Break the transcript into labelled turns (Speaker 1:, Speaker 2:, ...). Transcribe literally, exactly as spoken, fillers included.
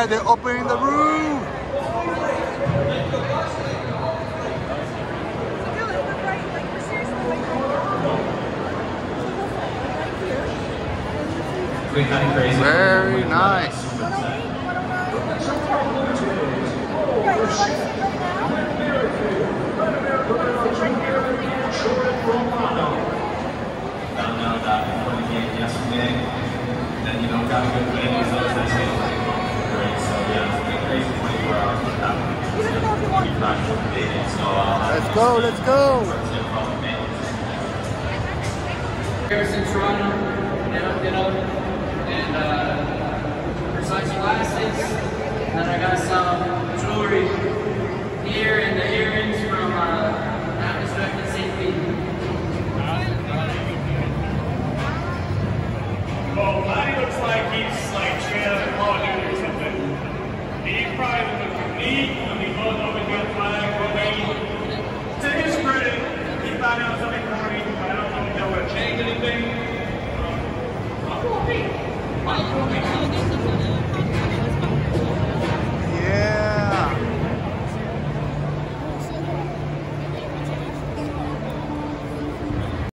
Speaker 1: right, they're opening the room. Very nice.
Speaker 2: Found out that before the game yesterday, then you know got a good win results that day. Great, so yeah, it's been crazy twenty-four hours with that. So
Speaker 1: let's go, let's go.
Speaker 3: Here's in Toronto, you know, you know, and uh, Versace glasses. And then I got some jewelry here and the earrings from uh, Abstract and Saint Pete.
Speaker 4: Well, Matty looks like he's like straight out of Call of Duty or something. He probably looks neat.